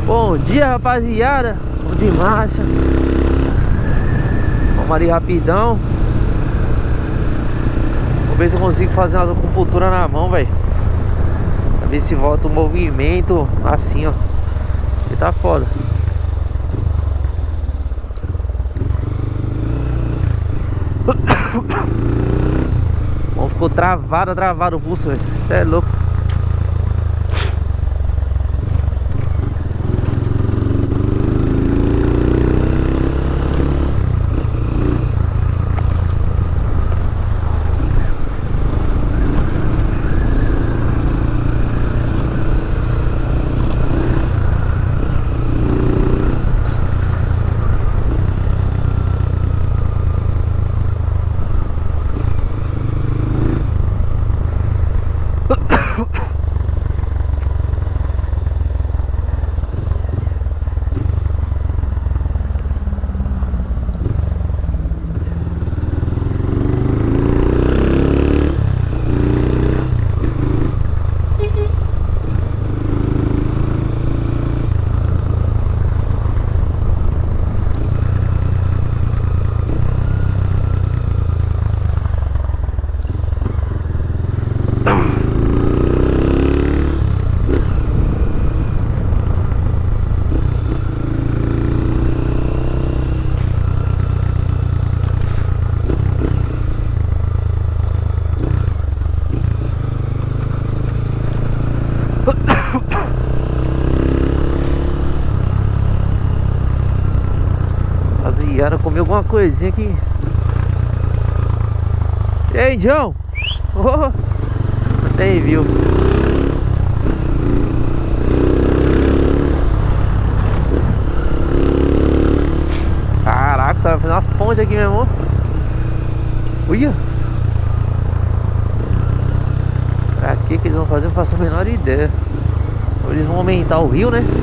Bom dia, rapaziada. Vamos de marcha. Vamos ali rapidão. Vou ver se eu consigo fazer uma acupuntura na mão, velho. Pra ver se volta o movimento assim, ó. Que tá foda. Bom, ficou travado o pulso, velho. Você é louco. Rapaziada, comi alguma coisinha aqui. E aí, John? Oh, até viu. Caraca, você vai fazer umas pontes aqui, meu irmão. Uia. Pra que eles vão fazer? Eu não faço a menor ideia. Ou eles vão aumentar o rio, né?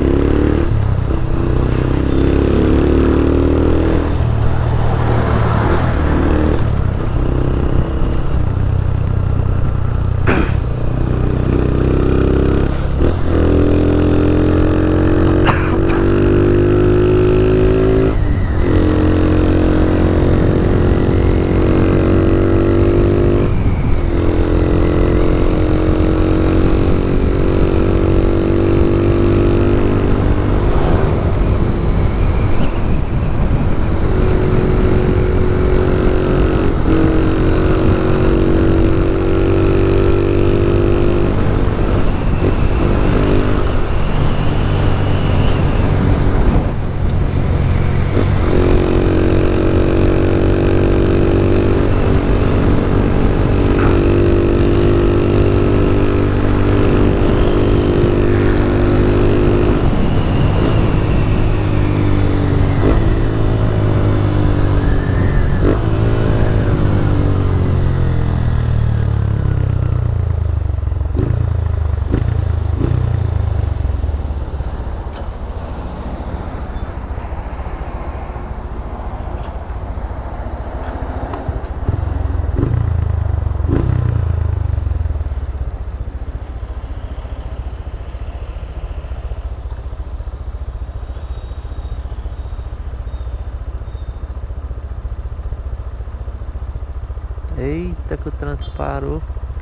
Eita, que o trânsito parou.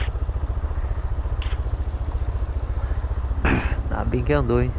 Ainda bem que andou, hein?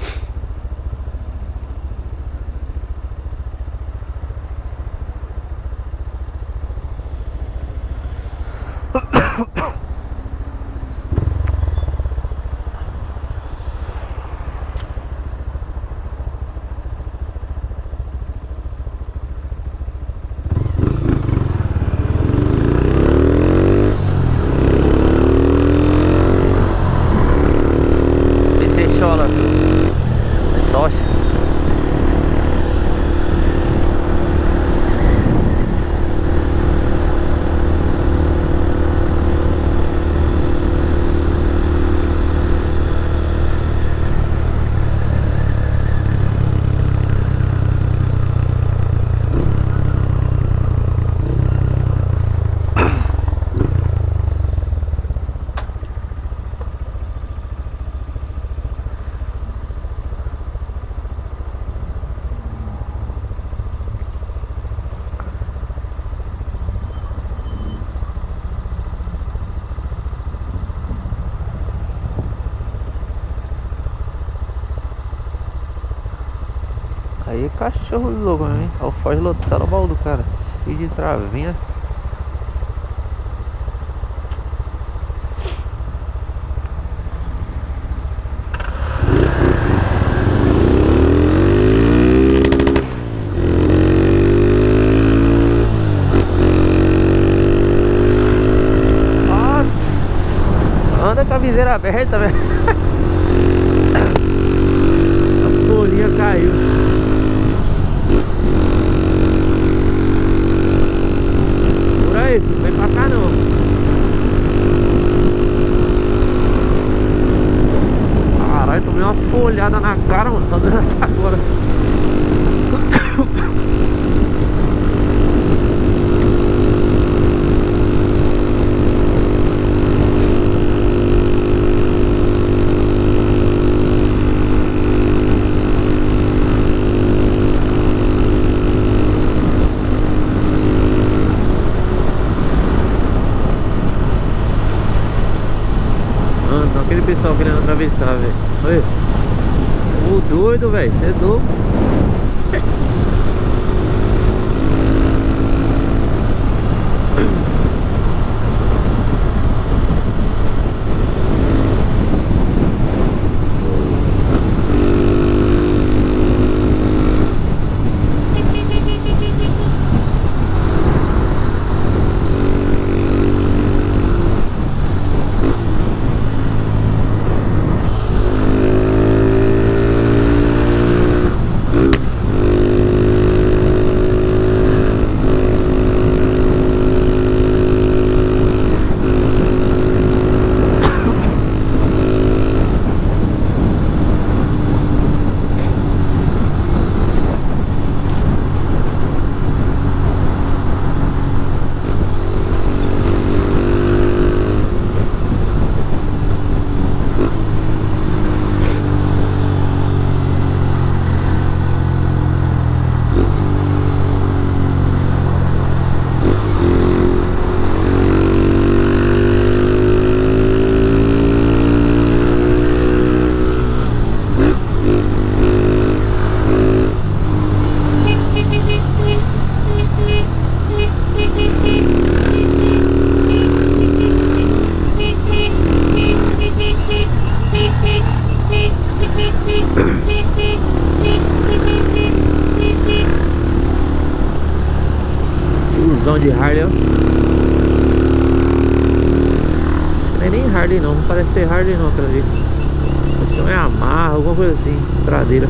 Tocha. Aí é cachorro louco, hein? Olha o Ford lotando o baú do cara. Cheio de travinha. Anda com a viseira aberta, velho. A folhinha caiu. Por aí, não vem pra cá não. Caralho, tomei uma folhada na cara, mano. Tá dando até agora. Aquele pessoal querendo atravessar, velho. Olha. O doido, velho. Você é doido. Tiozão de Harley, ó. Não é nem Harley não, não parece ser Harley não, aquela ali. Parece ser uma Yamaha, alguma coisa assim, estradeira.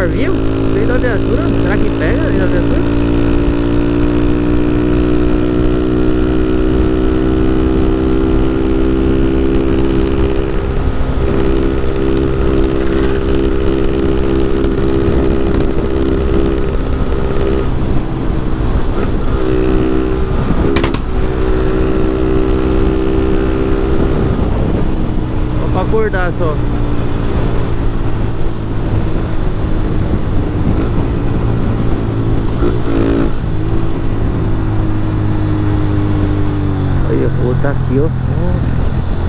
Corvinho? Veio da viatura? Será que pega ali na viatura? Só pra acordar só. Olha, vou botar aqui, ó. Nossa.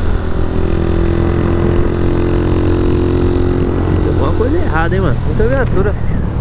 Tem alguma coisa errada, hein, mano. Muita viatura.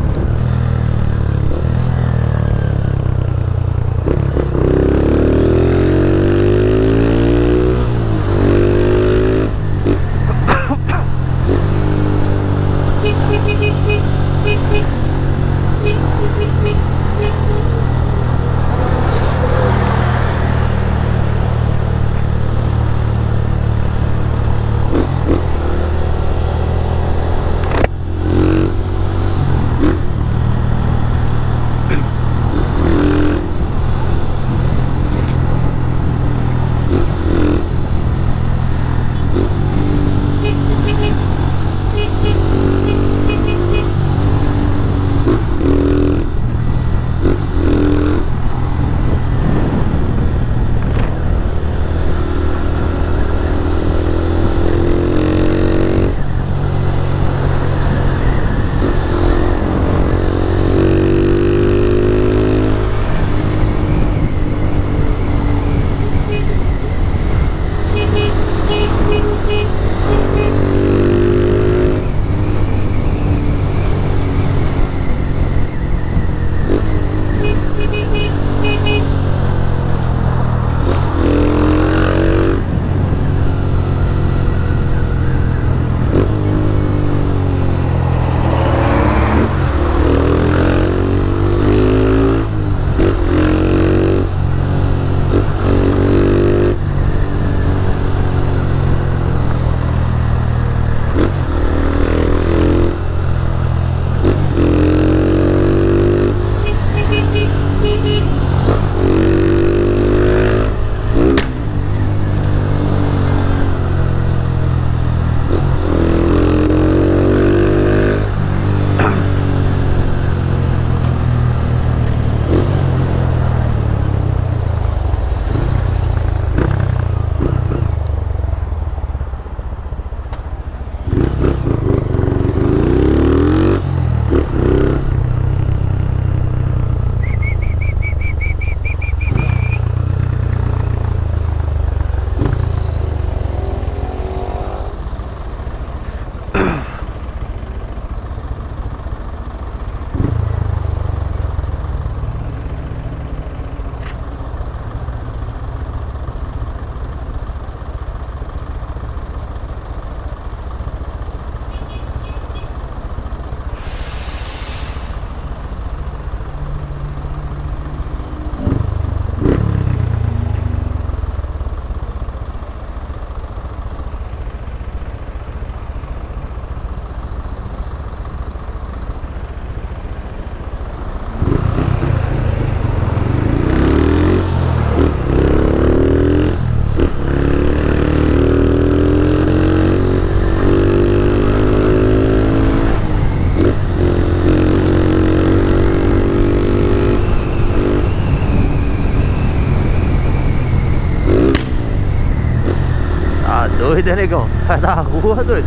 Doido, né, negão? Sai da rua, doido.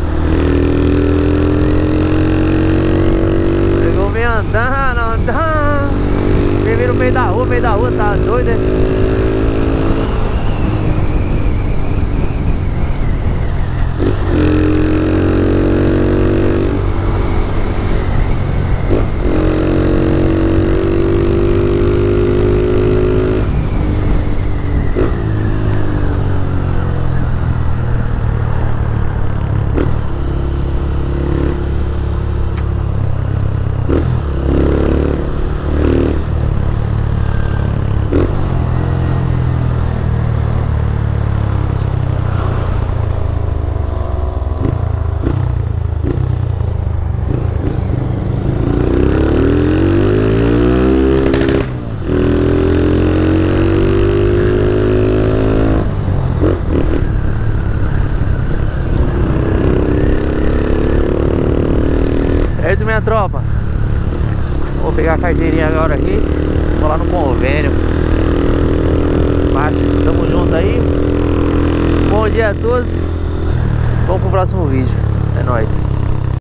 Negão vem andando, andando. Vem no meio da rua, tá doido, né? beleza, minha tropa? Vou pegar a carteirinha agora aqui. Vou lá no convênio. Fácil, tamo junto aí. Bom dia a todos. Vamos pro próximo vídeo. É nóis.